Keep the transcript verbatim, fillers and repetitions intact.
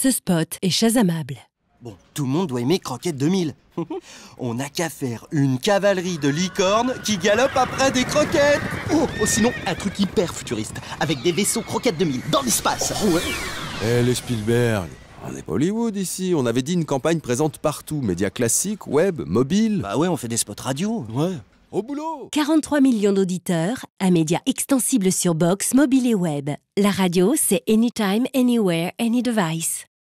ce spot est chasamable. Bon, tout le monde doit aimer Croquette deux mille. On n'a qu'à faire une cavalerie de licornes qui galopent après des croquettes. Oh, oh, sinon, un truc hyper futuriste, avec des vaisseaux Croquette deux mille dans l'espace. Oh ouais. Eh les Spielberg, on n'est pas Hollywood ici, on avait dit une campagne présente partout, médias classiques, web, mobile. Bah ouais, on fait des spots radio. Ouais, au boulot. quarante-trois millions d'auditeurs, un média extensible sur box, mobile et web. La radio, c'est anytime, anywhere, any device.